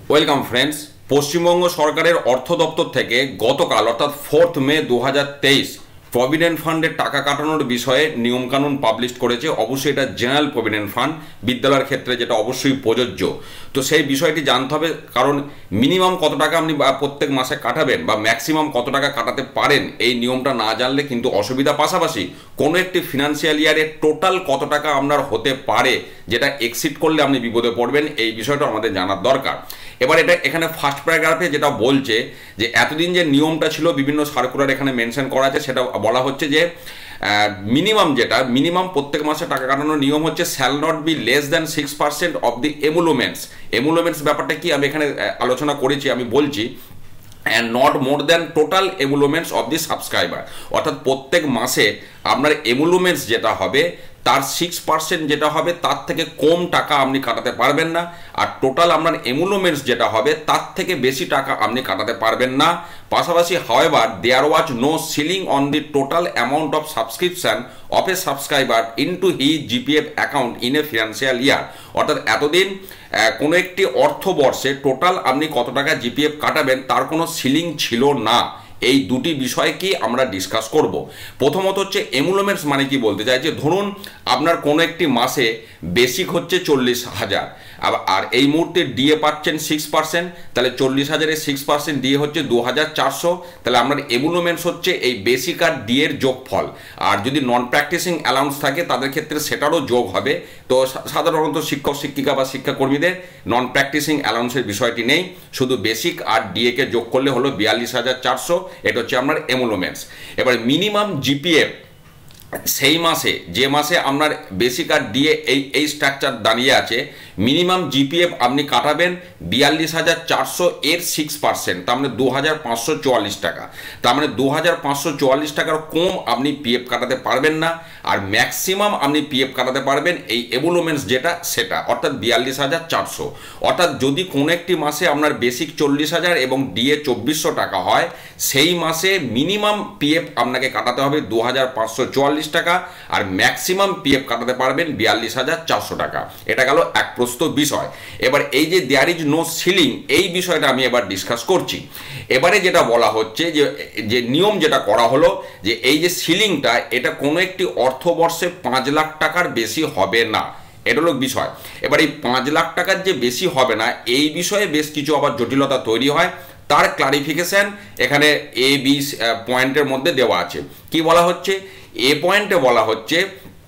Welcome friends. Paschimbanga সরকারের অর্থ দপ্তর থেকে গতকাল অর্থাৎ 4 মে 2023 প্রভিডেন্ট ফান্ডের টাকা কাটানোর বিষয়ে নিয়মকানুন পাবলিশ করেছে। অবশ্যই এটা জেনারেল প্রভিডেন্ট ফান্ড, বিদ্যালয়ের ক্ষেত্রে যেটা অবশ্যই প্রযোজ্য। তো সেই বিষয়টি জানতে হবে, কারণ মিনিমাম কত টাকা আপনি প্রত্যেক মাসে কাটাবেন বা ম্যাক্সিমাম কত টাকা কাটাতে পারেন, এই নিয়মটা না জানলে কিন্তু অসুবিধা। পাশাপাশি কোনো একটি ফিনান্সিয়াল ইয়ারে টোটাল কত টাকা আপনার হতে পারে, যেটা এক্সিড করলে আপনি বিপদে পড়বেন, এই বিষয়টা আমাদের জানার দরকার। এবার এটা এখানে ফার্স্ট প্যারাগ্রাফে যেটা বলছে যে এতদিন যে নিয়মটা ছিল বিভিন্ন সার্কুলার এখানে মেনশন করা আছে, সেটা বলা হচ্ছে যে মিনিমাম প্রত্যেক মাসে টাকা কাটানোর নিয়ম হচ্ছে shall not be less than 6% of the emoluments ব্যাপারটা কি আমি এখানে আলোচনা করেছি, আমি বলছি, and not more than total emoluments of the subscriber. অর্থাৎ প্রত্যেক মাসে আপনার এমুলমেন্টস যেটা হবে তার 6% যেটা হবে তার থেকে কম টাকা আপনি কাটাতে পারবেন না, আর টোটাল আপনার এমুলমেন্টস যেটা হবে তার থেকে বেশি টাকা আপনি কাটাতে পারবেন না। পাশাপাশি however there was no ceiling on the total amount of subscription of a subscriber into his GPF account in a financial year. অর্থাৎ এতদিন কোনো একটি অর্থবর্ষে টোটাল আপনি কত টাকা জিপিএফ কাটাবেন তার কোনো সিলিং ছিল না। এই দুটি বিষয় কি আমরা ডিসকাস করব। প্রথমত হচ্ছে এমুলমেন্টস মানে কি বলতে চাই, যে ধরুন আপনার কোনো একটি মাসে বেসিক হচ্ছে 40,000, আর এই মুহূর্তে ডিএ পাচ্ছেন 6%, তাহলে 40,000-এর 6% ডিএ হচ্ছে 2,400। তাহলে আপনার এমুলমেন্টস হচ্ছে এই বেসিক আর ডিএর যোগফল। আর যদি নন প্র্যাকটিসিং অ্যালাউন্স থাকে তাদের ক্ষেত্রে সেটারও যোগ হবে। তো সাধারণত শিক্ষক শিক্ষিকা বা শিক্ষাকর্মীদের নন প্র্যাকটিসিং অ্যালাউন্সের বিষয়টি নেই, শুধু বেসিক আর ডিএকে যোগ করলে হলো 42,400। এটা হচ্ছে আপনার এমুলমেন্টস। এবার মিনিমাম জিপিএফ সেই মাসে, যে মাসে আপনার বেসিক আর ডিএ এই স্ট্রাকচার দাঁড়িয়ে আছে, মিনিমাম জিপিএফ আপনি কাটাবেন 42,400 এর 6%, তার মানে 2,544 টাকা। তার মানে 2,544 টাকার কম আপনি পিএফ কাটাতে পারবেন না, আর ম্যাক্সিমাম আপনি পিএফ কাটাতে পারবেন এই এমুলমেন্টস যেটা সেটা, অর্থাৎ 42,400। অর্থাৎ যদি কোনো একটি মাসে আপনার বেসিক 40,000 এবং ডিএ 2,400 টাকা হয়, সেই মাসে মিনিমাম পিএফ আপনাকে কাটাতে হবে 2,544 টাকা, আর ম্যাক্সিমাম পিএফ কাটাতে পারবেন 42,400 টাকা। এটা গেল এক প্রস্ত বিষয়। এবার এই যে দেয়ার ইজ নো সিলিং, এই বিষয়টা আমি এবার ডিসকাস করছি। এবারে যেটা বলা হচ্ছে যে নিয়ম যেটা করা হলো, যে এই যে সিলিংটা, এটা কোনো একটি অর্থবর্ষে 5 লাখ টাকার বেশি হবে না, এটা হলো বিষয়। এবার এই 5 লাখ টাকার যে বেশি হবে না, এই বিষয়ে বেশ কিছু আবার জটিলতা তৈরি হয়। তার ক্লারিফিকেশন এখানে এ বি পয়েন্টের মধ্যে দেওয়া আছে। কি বলা হচ্ছে? এ পয়েন্টে বলা হচ্ছে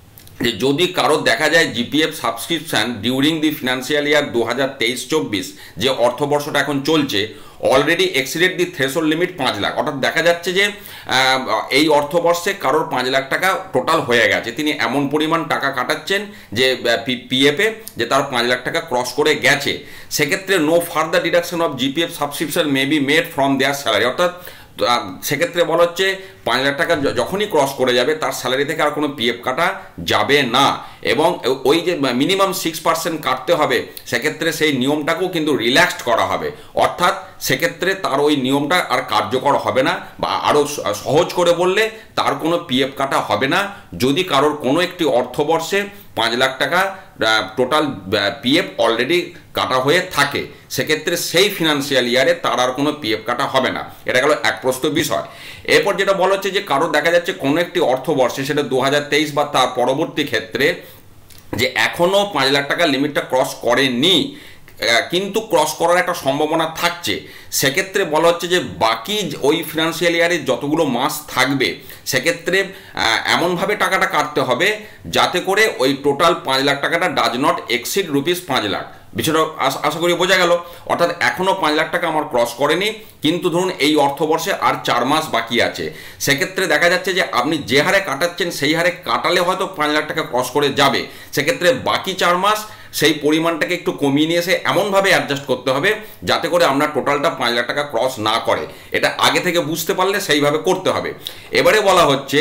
যে যদি কারো দেখা যায় GPF subscription during the financial year 2023-24, যে অর্থবর্ষটা এখন চলছে, already exceeded the threshold limit 5 lakh. অর্থাৎ দেখা যাচ্ছে যে এই অর্থবর্ষে কারোর 5 লাখ টাকা টোটাল হয়ে গেছে, তিনি এমন পরিমাণ টাকা কাটাচ্ছেন যে পিএফে, যে তার 5 লাখ টাকা ক্রস করে গেছে। সেক্ষেত্রে no further deduction of GPF subscription may be made from their salary. অর্থাৎ সেক্ষেত্রে বলা হচ্ছে 5 লাখ টাকা যখনই ক্রস করে যাবে তার স্যালারি থেকে আর কোনো পিএফ কাটা যাবে না, এবং ওই যে মিনিমাম 6% কাটতে হবে, সেক্ষেত্রে সেই নিয়মটাকেও কিন্তু রিল্যাক্সড করা হবে। অর্থাৎ সেক্ষেত্রে তার ওই নিয়মটা আর কার্যকর হবে না, বা আরও সহজ করে বললে তার কোনো পিএফ কাটা হবে না যদি কারোর কোনো একটি অর্থবর্ষে 5 লাখ টাকা টোটাল পিএফ অলরেডি কাটা হয়ে থাকে। সেক্ষেত্রে সেই ফিনান্সিয়াল ইয়ারে তার আর কোনো পিএফ কাটা হবে না। এটা গেল এক প্রস্ত বিষয়। এরপর যেটা বলা হচ্ছে যে কারো দেখা যাচ্ছে কোনো একটি অর্থবর্ষে, সেটা 2023 বা তার পরবর্তী ক্ষেত্রে, যে এখনও 5 লাখ টাকা লিমিটটা ক্রস করেনি, কিন্তু ক্রস করার একটা সম্ভাবনা থাকছে। সেক্ষেত্রে বলা হচ্ছে যে বাকি ওই ফিনান্সিয়াল ইয়ারে যতগুলো মাস থাকবে, সেক্ষেত্রে এমনভাবে টাকাটা কাটতে হবে যাতে করে ওই টোটাল 5 লাখ টাকাটা ডাজ নট এক্সিড ₹5 লাখ। বিষয়টা আশা করি বোঝা গেল। অর্থাৎ এখনও 5 লাখ টাকা আমার ক্রস করেনি, কিন্তু ধরুন এই অর্থবর্ষে আর 4 মাস বাকি আছে। সেক্ষেত্রে দেখা যাচ্ছে যে আপনি যে হারে কাটাচ্ছেন সেই হারে কাটালে হয়তো 5 লাখ টাকা ক্রস করে যাবে। সেক্ষেত্রে বাকি 4 মাস সেই পরিমাণটাকে একটু কমিয়ে নিয়ে এসে এমনভাবে অ্যাডজাস্ট করতে হবে যাতে করে আমরা টোটালটা 5 লাখ টাকা ক্রস না করে। এটা আগে থেকে বুঝতে পারলে সেইভাবে করতে হবে। এবারে বলা হচ্ছে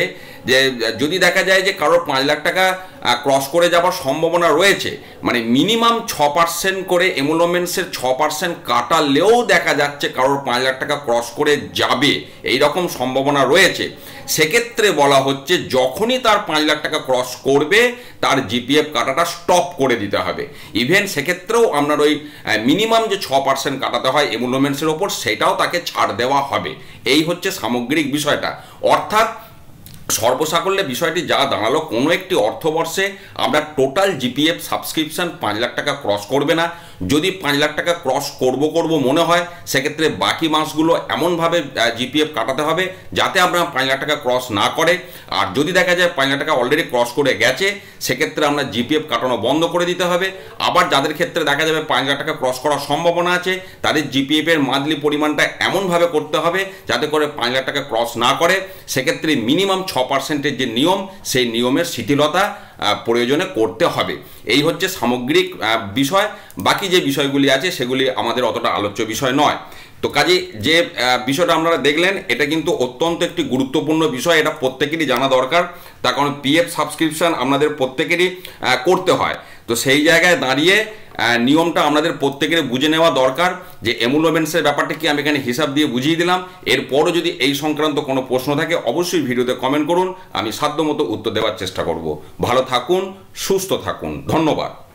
যে যদি দেখা যায় যে কারোর 5 লাখ টাকা ক্রস করে যাওয়ার সম্ভাবনা রয়েছে, মানে মিনিমাম 6% করে এমুলোমেন্টসের 6% কাটালেও দেখা যাচ্ছে কারোর 5 লাখ টাকা ক্রস করে যাবে, এই রকম সম্ভাবনা রয়েছে, সেক্ষেত্রে বলা হচ্ছে যখনই তার 5 লাখ টাকা ক্রস করবে তার জিপিএফ কাটাটা স্টপ করে দিতে হবে। ইভেন সেক্ষেত্রেও আপনার ওই মিনিমাম যে 6% কাটাতে হয় এমুলোমেন্টসের ওপর, সেটাও তাকে ছাড় দেওয়া হবে। এই হচ্ছে সামগ্রিক বিষয়টা। অর্থাৎ সর্বসাকল্যে বিষয়টি যা দাঁড়ালো, কোনো একটি অর্থবর্ষে আমরা টোটাল জিপিএফ সাবস্ক্রিপশন 5 লাখ টাকা ক্রস করবে না। যদি 5 লাখ টাকা ক্রস করব মনে হয়, সেক্ষেত্রে বাকি মাসগুলো এমনভাবে জিপিএফ কাটাতে হবে যাতে আমরা 5 লাখ টাকা ক্রস না করে। আর যদি দেখা যায় 5 লাখ টাকা অলরেডি ক্রস করে গেছে, সেক্ষেত্রে আমরা জিপিএফ কাটানো বন্ধ করে দিতে হবে। আবার যাদের ক্ষেত্রে দেখা যাবে 5 লাখ টাকা ক্রস করার সম্ভাবনা আছে, তাদের জিপিএফ এর মান্থলি পরিমাণটা এমনভাবে করতে হবে যাতে করে 5 লাখ টাকা ক্রস না করে। সেক্ষেত্রে মিনিমাম 6%-এর যে নিয়ম, সেই নিয়মের শিথিলতা প্রয়োজনে করতে হবে। এই হচ্ছে সামগ্রিক বিষয়। বাকি যে বিষয়গুলি আছে সেগুলি আমাদের অতটা আলোচ্য বিষয় নয়। তো কাজে যে বিষয়টা আপনারা দেখলেন, এটা কিন্তু অত্যন্ত একটি গুরুত্বপূর্ণ বিষয়, এটা প্রত্যেকেরই জানা দরকার। তার কারণ পিএফ সাবস্ক্রিপশন আপনাদের প্রত্যেকেরই করতে হয়। তো সেই জায়গায় দাঁড়িয়ে নিয়মটা আপনাদের প্রত্যেকের বুঝে নেওয়া দরকার যে এমুলোমেন্টসের ব্যাপারটা কি আমি এখানে হিসাব দিয়ে বুঝিয়ে দিলাম। এরপরও যদি এই সংক্রান্ত কোনো প্রশ্ন থাকে অবশ্যই ভিডিওতে কমেন্ট করুন, আমি সাধ্যমতো উত্তর দেওয়ার চেষ্টা করব। ভালো থাকুন, সুস্থ থাকুন, ধন্যবাদ।